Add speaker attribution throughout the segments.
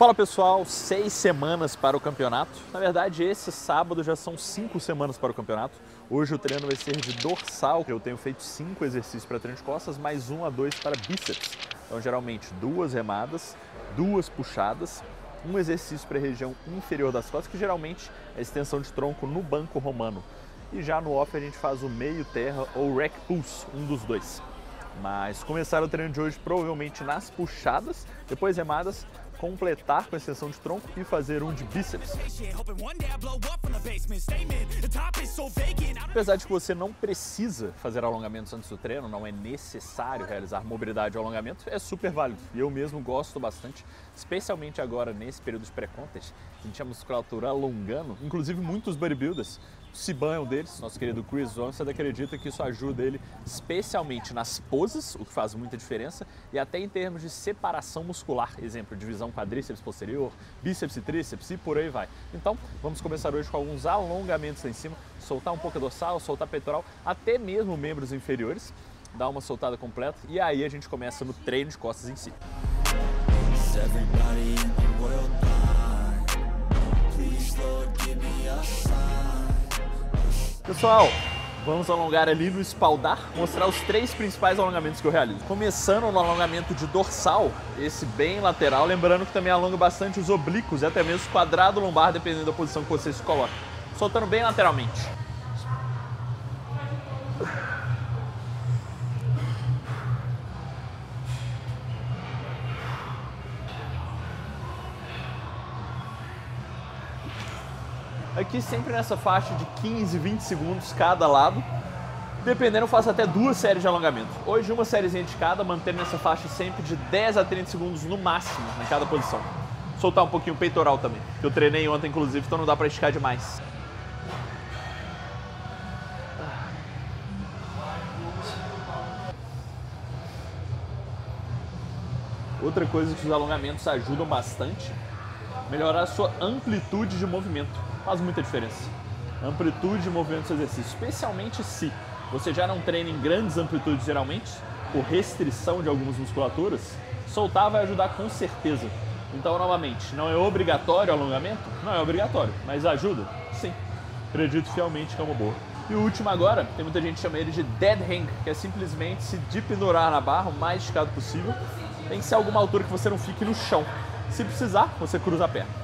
Speaker 1: Fala pessoal, 6 semanas para o campeonato. Na verdade, esse sábado já são 5 semanas para o campeonato. Hoje o treino vai ser de dorsal. Eu tenho feito 5 exercícios para treino de costas, mais 1 a 2 para bíceps. Então, geralmente, 2 remadas, 2 puxadas, um exercício para a região inferior das costas, que geralmente é a extensão de tronco no banco romano. E já no off a gente faz o meio terra ou rack pulse, um dos dois. Mas começar o treino de hoje provavelmente nas puxadas, depois remadas, completar com a extensão de tronco e fazer um de bíceps. Apesar de que você não precisa fazer alongamentos antes do treino, não é necessário realizar mobilidade ou alongamento, é super válido. E eu mesmo gosto bastante, especialmente agora nesse período de pré-contest, a gente a musculatura alongando, inclusive muitos bodybuilders. O Siban é um deles, nosso querido Chris Ronstadt acredita que isso ajuda ele especialmente nas poses, o que faz muita diferença, e até em termos de separação muscular, exemplo, divisão quadríceps posterior, bíceps e tríceps e por aí vai. Então, vamos começar hoje com alguns alongamentos lá em cima, soltar um pouco a dorsal, soltar peitoral, até mesmo membros inferiores, dar uma soltada completa e aí a gente começa no treino de costas em si. Pessoal, vamos alongar ali no espaldar, mostrar os 3 principais alongamentos que eu realizo. Começando no alongamento de dorsal, esse bem lateral, lembrando que também alonga bastante os oblíquos e até mesmo o quadrado lombar, dependendo da posição que você se coloca. Soltando bem lateralmente. Aqui sempre nessa faixa de 15, 20 segundos cada lado. Dependendo, eu faço até 2 séries de alongamento. Hoje uma sériezinha de cada, mantendo essa faixa sempre de 10 a 30 segundos no máximo em cada posição. Soltar um pouquinho o peitoral também, que eu treinei ontem inclusive, então não dá pra esticar demais. Outra coisa que os alongamentos ajudam bastante, melhorar a sua amplitude de movimento. Faz muita diferença. Amplitude de movimento do seu exercício, especialmente se você já não treina em grandes amplitudes geralmente, por restrição de algumas musculaturas, soltar vai ajudar com certeza. Então, novamente, não é obrigatório o alongamento? Não é obrigatório, mas ajuda? Sim. Acredito fielmente que é uma boa. E o último agora, tem muita gente que chama ele de dead hang, que é simplesmente se pendurar na barra o mais esticado possível. Tem que ser alguma altura que você não fique no chão. Se precisar, você cruza a perna.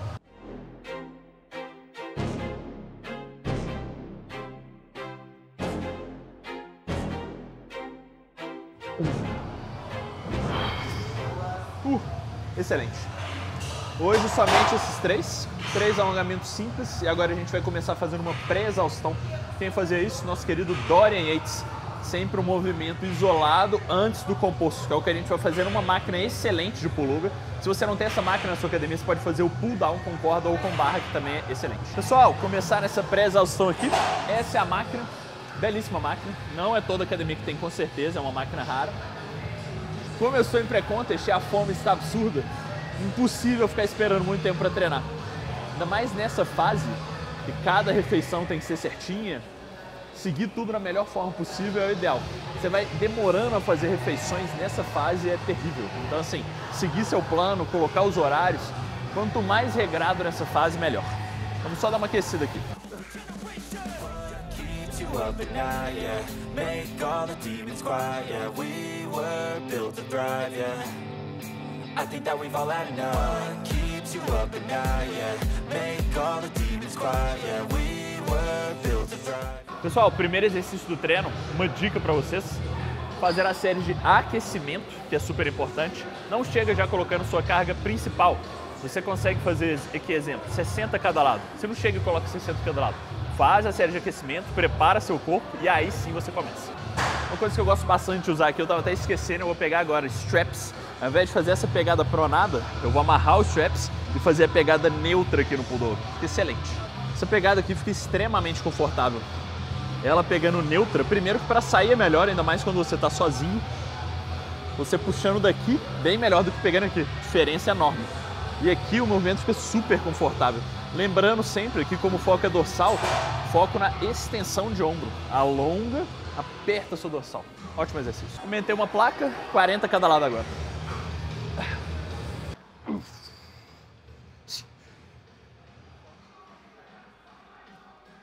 Speaker 1: Excelente. Hoje somente esses 3 alongamentos simples e agora a gente vai começar fazendo uma pré-exaustão. Quem fazia isso? Nosso querido Dorian Yates. Sempre um movimento isolado antes do composto, que é o que a gente vai fazer numa máquina excelente de pull-over. Se você não tem essa máquina na sua academia, você pode fazer o pull-down com corda ou com barra, que também é excelente. Pessoal, começar nessa pré-exaustão aqui. Essa é a máquina, belíssima máquina. Não é toda academia que tem, com certeza, é uma máquina rara. Começou em pré-contest e a fome está absurda. Impossível ficar esperando muito tempo para treinar. Ainda mais nessa fase, que cada refeição tem que ser certinha. Seguir tudo da melhor forma possível é o ideal. Você vai demorando a fazer refeições nessa fase é terrível. Então assim, seguir seu plano, colocar os horários. Quanto mais regrado nessa fase, melhor. Vamos só dar uma aquecida aqui. Up at night, yeah. Make all the demons quiet, yeah. We were built to thrive, yeah. I think that we've all had enough. What keeps you up at night, yeah. Make all the demons quiet, yeah. We were built to thrive. Pessoal, primeiro exercício do treino, uma dica para vocês. Fazer a série de aquecimento, que é super importante. Não chega já colocando sua carga principal. Você consegue fazer, aqui exemplo, 60 cada lado. Você não chega e coloca 60 cada lado. Faz a série de aquecimento, prepara seu corpo e aí sim você começa. Uma coisa que eu gosto bastante de usar aqui, eu estava até esquecendo, eu vou pegar agora straps. Ao invés de fazer essa pegada pronada, eu vou amarrar os straps e fazer a pegada neutra aqui no pull-over. Fica excelente. Essa pegada aqui fica extremamente confortável. Ela pegando neutra, primeiro que para sair é melhor, ainda mais quando você está sozinho. Você puxando daqui, bem melhor do que pegando aqui. Diferença enorme. E aqui o movimento fica super confortável. Lembrando sempre que como foco é dorsal, foco na extensão de ombro. Alonga, aperta seu dorsal. Ótimo exercício. Aumentei uma placa, 40 cada lado agora.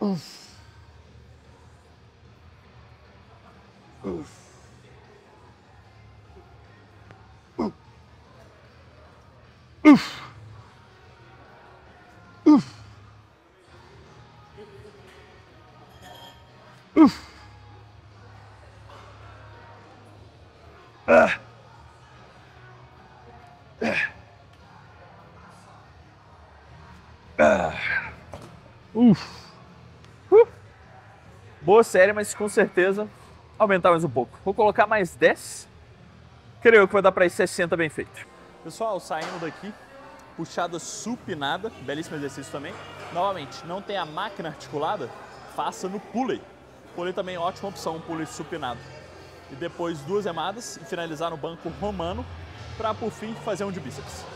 Speaker 2: Boa série, mas com certeza aumentar mais um pouco. Vou colocar mais 10. Creio que vai dar para ir 60 bem feito. Pessoal, saindo daqui, puxada supinada, belíssimo exercício também. Novamente, não tem a máquina articulada, faça no pulley. Pulley também é ótima opção, pulley supinado. E depois 2 remadas e finalizar no banco romano para por fim fazer um de bíceps.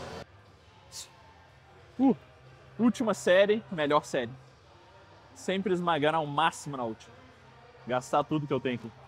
Speaker 2: Última série, melhor série. Sempre esmagar ao máximo na última. Gastar tudo que eu tenho aqui.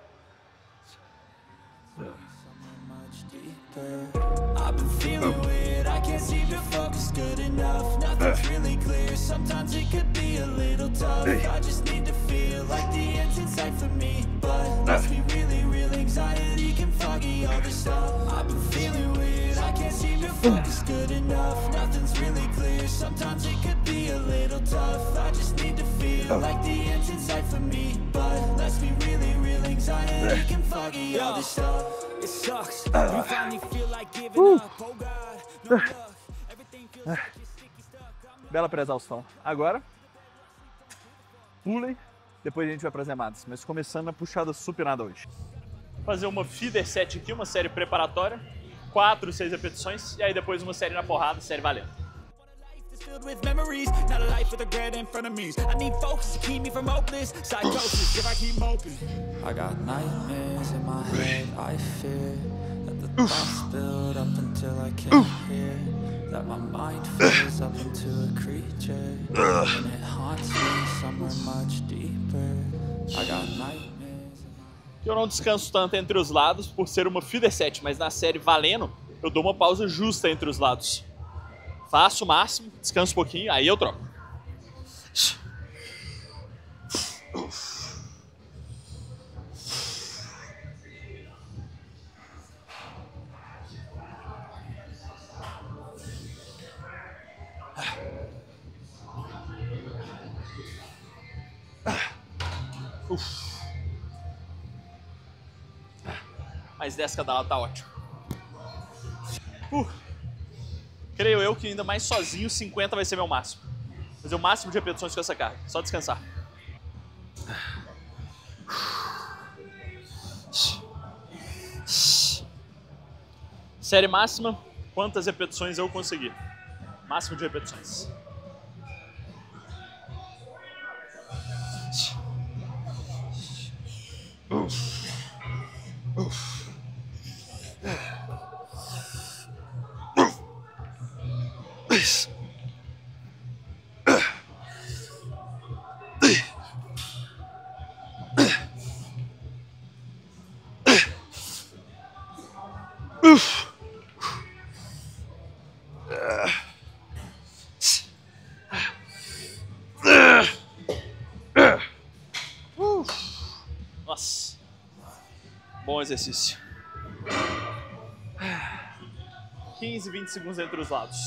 Speaker 1: I've been feeling weird, I can't seem to focus good enough. Nothing's really clear, sometimes it could be a little tough. I just need to feel like the end's in sight for me, but let's be real anxiety can foggy all this stuff. I've been feeling weird, I can't seem to focus good enough. Nothing's really clear, sometimes it could be a little tough. I just need to feel like the end's in sight for me, but let's be real anxiety can foggy all this stuff. It sucks. You finally feel like giving up. Oh God, no luck. Everything feels like you're sticky stuck.
Speaker 2: Bela pré-exaustão. Agora, pulley, depois a gente vai para as remadas. Mas começando a puxada supinada hoje. Fazer uma feeder set aqui, uma série preparatória. 4, 6 repetições. E aí depois uma série na porrada, série valendo.
Speaker 1: Filled with memories, not a life with regret in front of me. I need focus to keep me from hopeless psychosis if I keep moping. I got nightmares in my head, I fear that the thoughts build up until I can't hear, that my mind fills up into a creature, and it haunts me somewhere much deeper. I got nightmares.
Speaker 2: Eu não descanso tanto entre os lados por ser uma feeder set, mas na série valendo, eu dou uma pausa justa entre os lados. Faço o máximo, descanso um pouquinho, aí eu troco. Mais 10 cada lado tá ótimo. Creio eu que ainda mais sozinho, 50 vai ser meu máximo. Fazer o máximo de repetições com essa carga. Só descansar. Série máxima, quantas repetições eu conseguir. Máximo de repetições. Nossa, bom exercício. 15, 20 segundos entre os lados.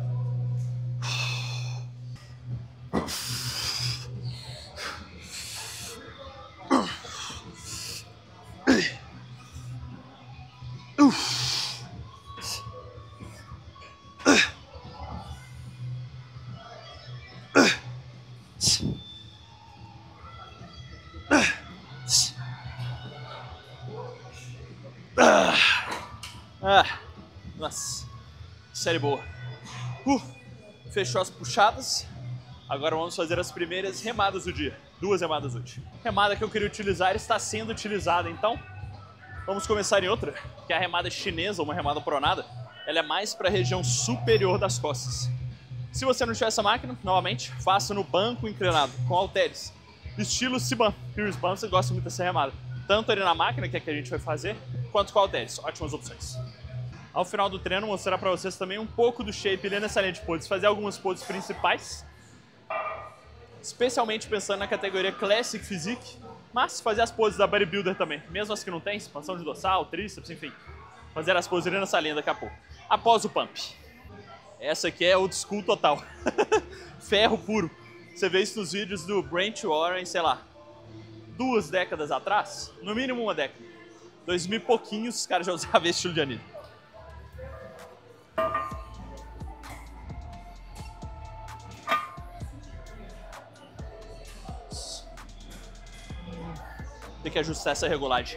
Speaker 2: Nossa, série boa. Fechou as puxadas. Agora vamos fazer as primeiras remadas do dia. 2 remadas hoje. Remada que eu queria utilizar está sendo utilizada, então vamos começar em outra, que é a remada chinesa, uma remada pronada. Ela é mais para a região superior das costas. Se você não tiver essa máquina, novamente, faça no banco inclinado, com halteres. Estilo Siban. E o Siban, você gosta muito dessa remada. Tanto ali na máquina, que é que a gente vai fazer, quanto com halteres. Ótimas opções. Ao final do treino, vou mostrar para vocês também um pouco do shape ali nessa linha de poses. Fazer algumas poses principais. especialmente pensando na categoria Classic Physique, mas fazer as poses da Bodybuilder também, mesmo as que não tem, expansão de dorsal, tríceps, enfim. Fazer as poses nessa linha daqui a pouco. Após o pump. Essa aqui é old school total. Ferro puro. Você vê isso nos vídeos do Brent Warren, sei lá, 2 décadas atrás, no mínimo 1 década. 2000 e pouquinhos, os caras já usavam esse estilo de anilha. Tem que ajustar essa regulagem.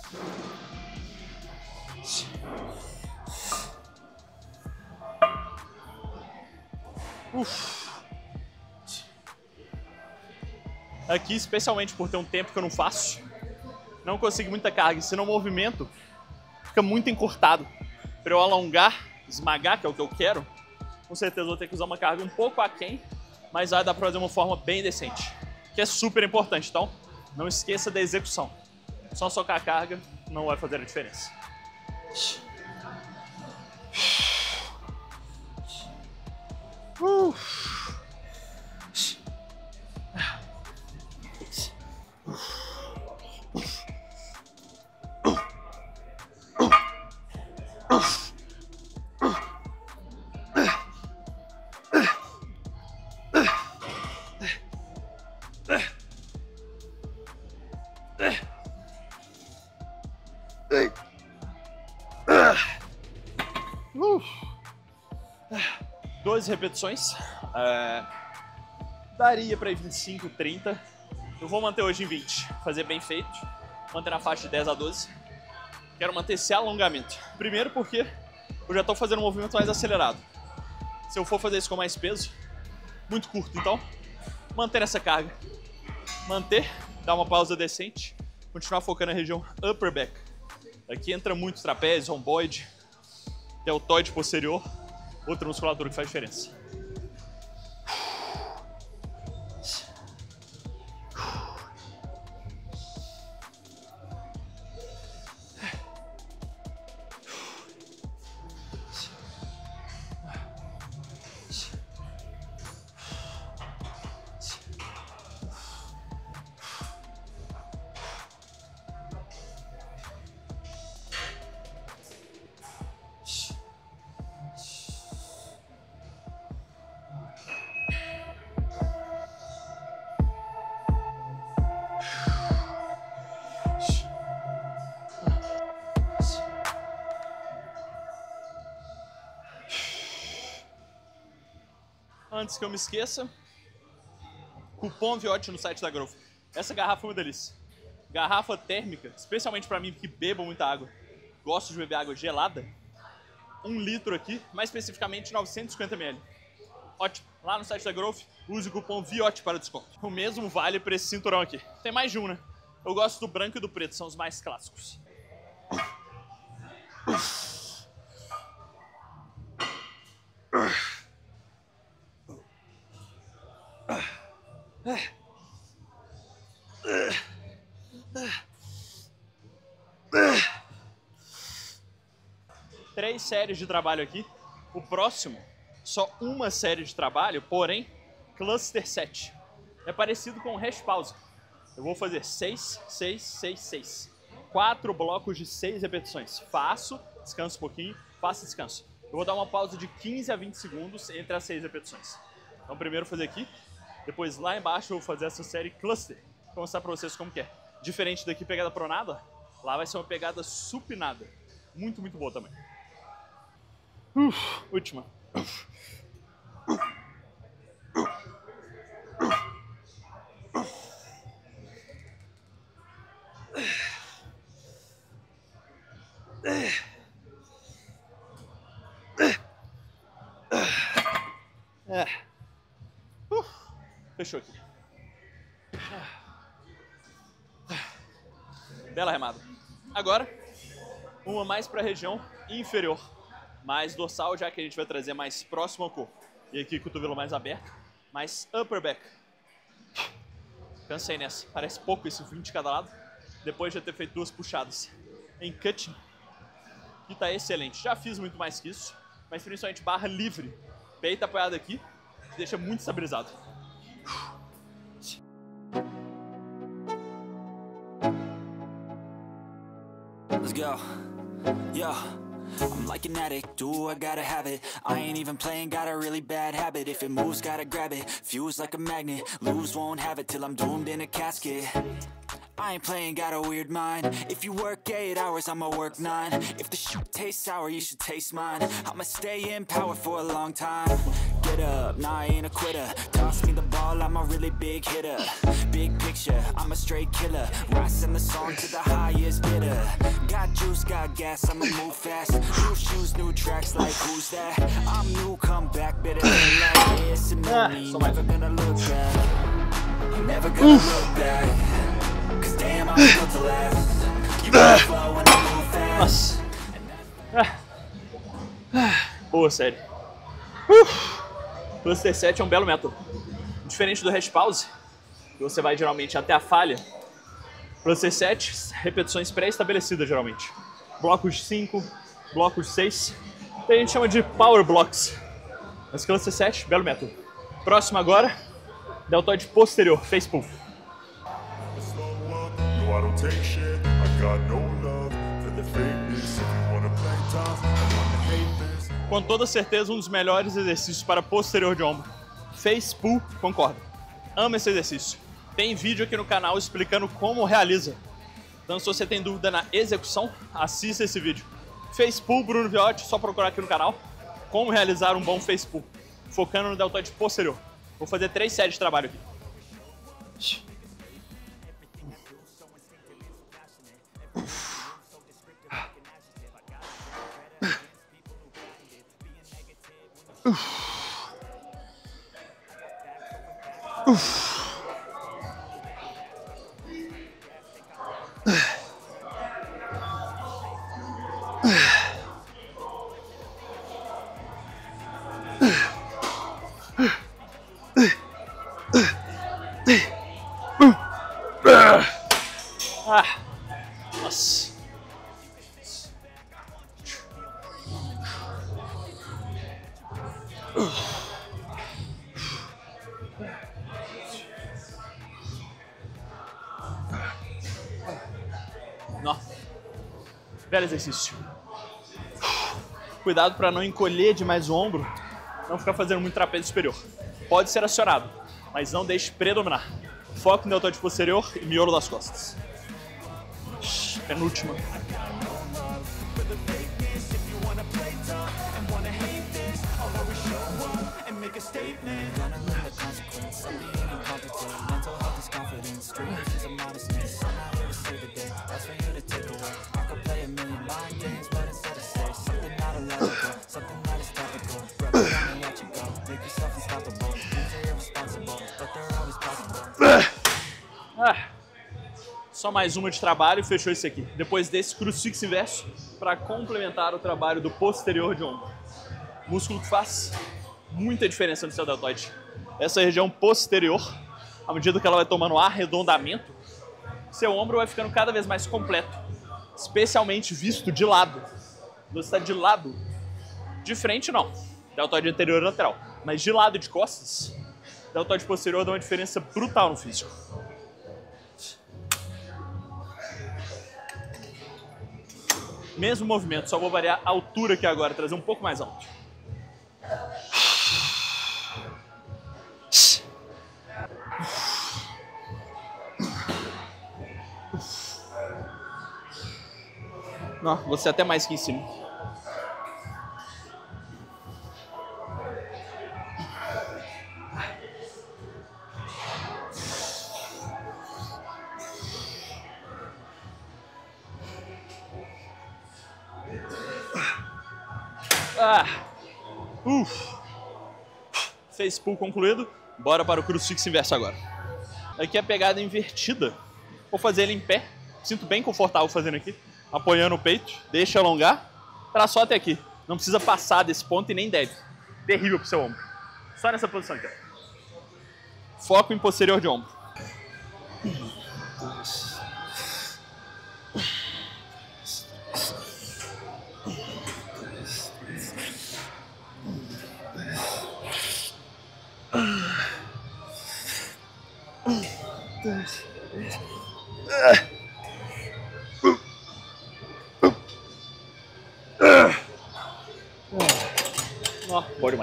Speaker 2: Aqui, especialmente por ter um tempo que eu não faço, não consigo muita carga. Se não, o movimento fica muito encurtado. Para eu alongar, esmagar, que é o que eu quero, com certeza vou ter que usar uma carga um pouco aquém, mas vai dar para fazer uma forma bem decente, que é super importante. Então, não esqueça da execução. Só socar a carga não vai fazer a diferença. Uh. 12 repetições. Daria para ir 25, 30. Eu vou manter hoje em 20. Fazer bem feito. Manter na faixa de 10 a 12. Quero manter esse alongamento. Primeiro porque eu já estou fazendo um movimento mais acelerado. Se eu for fazer isso com mais peso, muito curto. Então, manter essa carga. Manter, dar uma pausa decente. Continuar focando na região upper back. Aqui entra muito trapézio, rhomboide, deltoide posterior. Outra musculatura que faz diferença. Antes que eu me esqueça, cupom VIOT no site da Growth. Essa garrafa é uma delícia. Garrafa térmica, especialmente para mim que bebo muita água, gosto de beber água gelada. 1 litro aqui, mais especificamente 950 ml. Ótimo. Lá no site da Growth, use o cupom VIOT para desconto. O mesmo vale para esse cinturão aqui. Tem mais de um, né? Eu gosto do branco e do preto, são os mais clássicos. Três séries de trabalho aqui. O próximo, só uma série de trabalho, porém, cluster 7. É parecido com o hash pause. Eu vou fazer 6, 6, 6, 6. 4 blocos de 6 repetições. Faço, descanso um pouquinho, faço, descanso. Eu vou dar uma pausa de 15 a 20 segundos entre as 6 repetições. Então, primeiro fazer aqui. Depois, lá embaixo, eu vou fazer essa série cluster. Vou mostrar pra vocês como que é. Diferente daqui, pegada pronada, lá vai ser uma pegada supinada. Muito, muito boa também. Última. Fechou aqui. Bela remada. Agora, uma mais para a região inferior. Mais dorsal, já que a gente vai trazer mais próximo ao corpo. E aqui, cotovelo mais aberto. Mais upper back. Cansei nessa. Parece pouco isso, 20 de cada lado. Depois de ter feito 2 puxadas em cutting. E tá excelente. Já fiz muito mais que isso. Mas principalmente barra livre. Peito apoiado aqui. Deixa muito estabilizado.
Speaker 1: Let's go. Yo. I'm like an addict, do I gotta have it. I ain't even playing, got a really bad habit. If it moves, gotta grab it, fuse like a magnet. Lose, won't have it till I'm doomed in a casket. I ain't playing, got a weird mind. If you work 8 hours, I'ma work 9. If the shit tastes sour, you should taste mine. I'ma stay in power for a long time. Get up, nah, I ain't a quitter. Toss me the ball, I'm a really big hitter. Big picture, I'm a straight killer. Rising the song to the highest bidder. Got juice, got gas, I'ma move fast. New shoes, new tracks, like who's that? I'm new, come back, better than last. It's a new me, never gonna look back. I'm never gonna look back. Cause damn, I'm built to last. You flow when I move fast.
Speaker 2: Boa, série. Cluster 7 é um belo método. Diferente do rest pause, que você vai geralmente até a falha, Cluster 7, repetições pré-estabelecidas geralmente. Blocos 5, blocos 6, que a gente chama de power blocks. Mas Cluster 7, belo método. Próximo agora, deltoide posterior, face pull.
Speaker 3: I don't take shit, I got no love for the fakeness. If you wanna play tough, I wanna hate this.
Speaker 2: Com toda certeza, um dos melhores exercícios para posterior de ombro. Face pull, concordo. Amo esse exercício. Tem vídeo aqui no canal explicando como realiza. Então, se você tem dúvida na execução, assista esse vídeo. Face pull, Bruno Viotti, só procurar aqui no canal. Como realizar um bom face pull, focando no deltoide posterior. Vou fazer 3 séries de trabalho aqui. Nossa. Nossa. Belo exercício. Cuidado para não encolher demais o ombro, não ficar fazendo muito trapézio superior. Pode ser acionado, mas não deixe predominar. Foco no deltoide posterior e miolo das costas. Penúltima. Só mais uma de trabalho e fechou esse aqui. Depois desse, crucifixo inverso para complementar o trabalho do posterior de ombro. Músculo que faz muita diferença no seu deltoide. Essa região posterior, à medida que ela vai tomando arredondamento, seu ombro vai ficando cada vez mais completo, especialmente visto de lado. Você está de lado, de frente não, deltoide anterior e lateral, mas de lado e de costas, deltoide posterior dá uma diferença brutal no físico. Mesmo movimento, só vou variar a altura aqui agora, trazer um pouco mais alto. Não, vou ser até mais aqui em cima. Face pull concluído. Bora para o crucifixo inverso agora. Aqui a pegada invertida. Vou fazer ele em pé. Sinto bem confortável fazendo aqui. Apoiando o peito. Deixa alongar. Traz só até aqui. Não precisa passar desse ponto e nem deve. Terrível pro seu ombro. Só nessa posição aqui. Foco em posterior de ombro.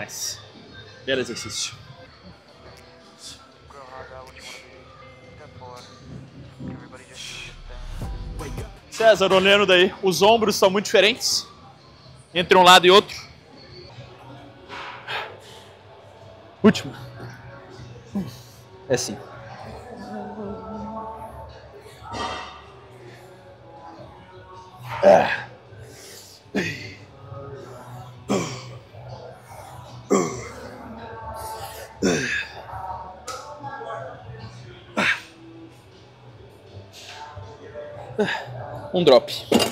Speaker 2: demais. Belo exercício. César, olhando daí, os ombros são muito diferentes entre um lado e outro. Última. É assim. Um drop.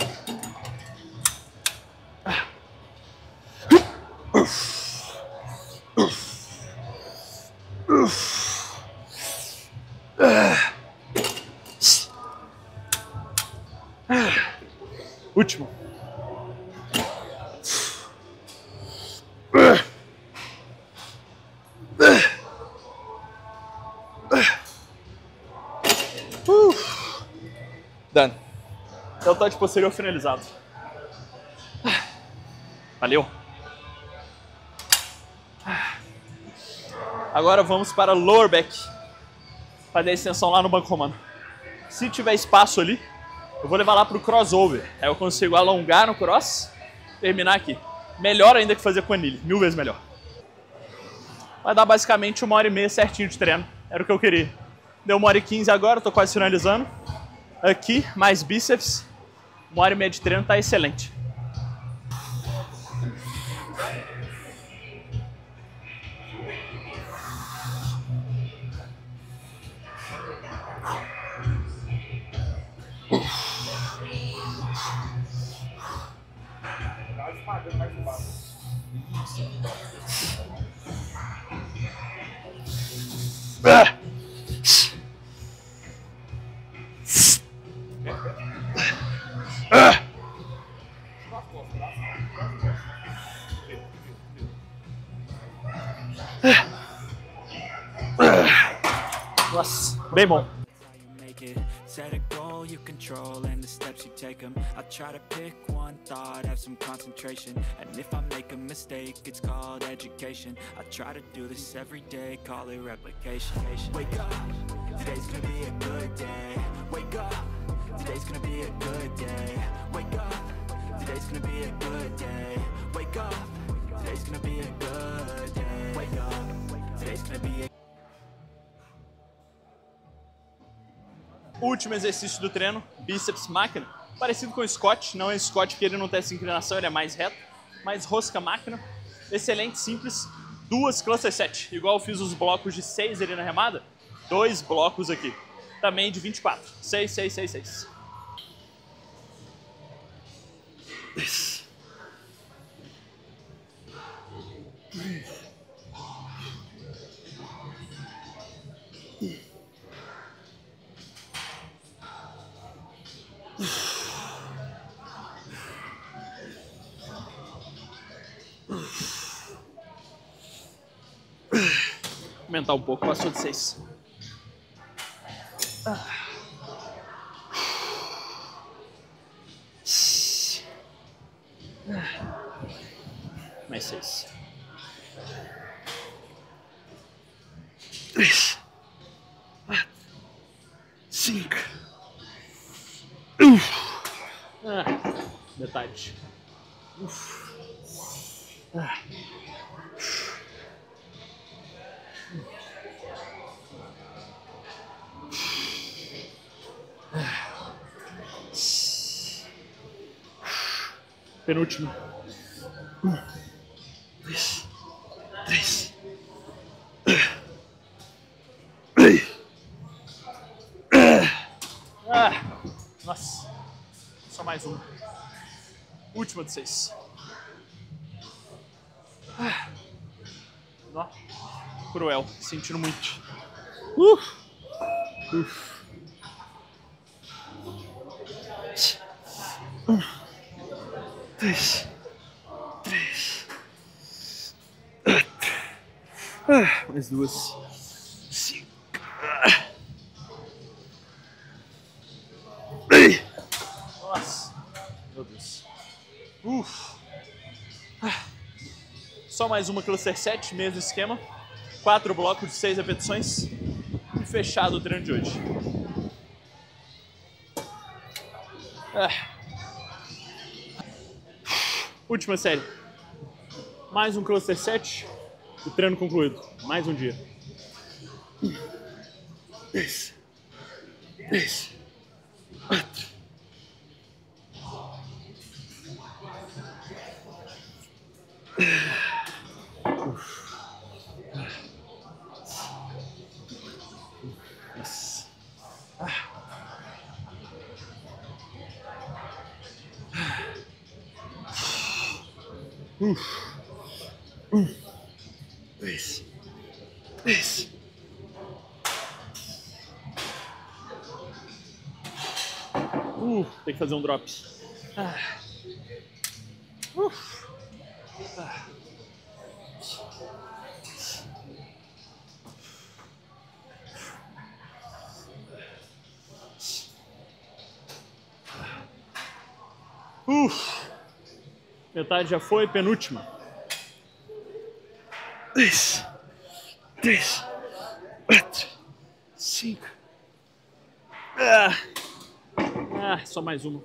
Speaker 2: Último. Done. Deltoide posterior finalizado. Valeu. Agora vamos para lower back. Fazer a extensão lá no banco romano. Se tiver espaço ali, eu vou levar lá para o crossover. Aí eu consigo alongar no cross, terminar aqui. Melhor ainda que fazer com anilha, 1000 vezes melhor. Vai dar basicamente 1h30 certinho de treino. Era o que eu queria. Deu 1h15 agora, tô quase finalizando. Aqui, mais bíceps. 1h30 de treino tá excelente. Nossa, bem bom.
Speaker 1: Set a goal you control and the steps you take them. I try to pick one thought, have some concentration. And if I make a mistake, it's called education. I try to do this every day, call it replication. Wake up, today's gonna be a good day. Wake up, today's gonna be a good day. Wake up, today's gonna be a good day. Wake up, today's gonna be a good day. Wake up, today's gonna be a
Speaker 2: Último exercício do treino, bíceps máquina. Parecido com o Scott, não é Scott porque ele não tem essa inclinação, ele é mais reto. Mas rosca máquina, excelente, simples. 2 cluster set, igual eu fiz os blocos de 6 ali na remada. 2 blocos aqui, também de 24. 6, 6, 6, 6. Aumentar um pouco, passou de 6. Mais 6. 3, 4, 5. Metade. Penúltimo. 1, 2, 3. Nossa. Só mais uma. Última de 6. Ó. Cruel. Sentindo muito. 1, 2, 3, 4. Mais 2. 5. Nossa. Meu Deus. Só mais uma cluster set, mesmo esquema. 4 blocos de 6 repetições. E fechado o treino de hoje. Última série. Mais um cluster set. O treino concluído. Mais um dia. 3, 4. Tem que fazer um drop. Metade já foi, penúltima. 3, 4, 5. Só mais uma.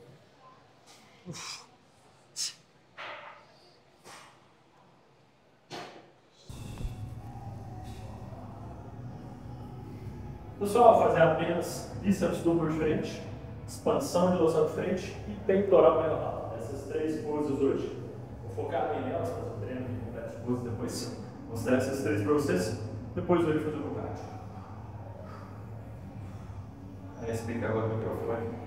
Speaker 2: Pessoal, vou fazer apenas bíceps duplo de frente, expansão de dorsal de frente e peitoral maior. Essas 3 poses hoje. Vou focar bem nelas, fazer o treino com essas poses depois. Vou mostrar essas 3 para vocês. Depois eu vou fazer o cardio. Aí explica agora o microfone.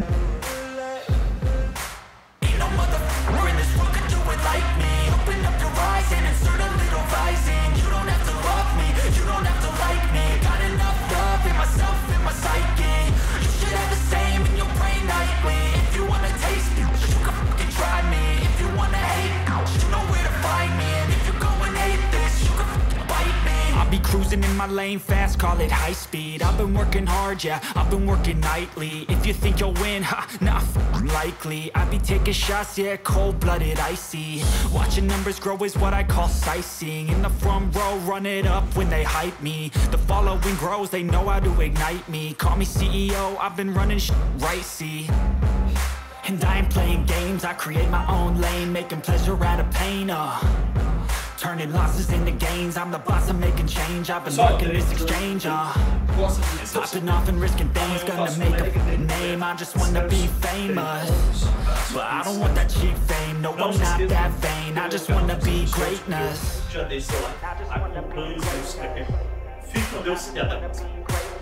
Speaker 1: Cruising in my lane fast, call it high speed. I've been working hard, yeah, I've been working nightly. If you think you'll win, not likely. I be taking shots, yeah, cold-blooded, icy. Watching numbers grow is what I call sightseeing. In the front row, run it up when they hype me. The following grows, they know how to ignite me. Call me CEO, I've been running right, see. And I ain't playing games, I create my own lane, making pleasure out of pain, turning losses into gains, I'm the boss, I'm making change. I've been working this exchange, popping off and risking things, gonna make a name. I just wanna be famous, but I don't want that cheap fame. No, I'm not that vain, I just wanna be greatness.
Speaker 2: Já deixou lá, acompanhe os meus. Fique com Deus e até.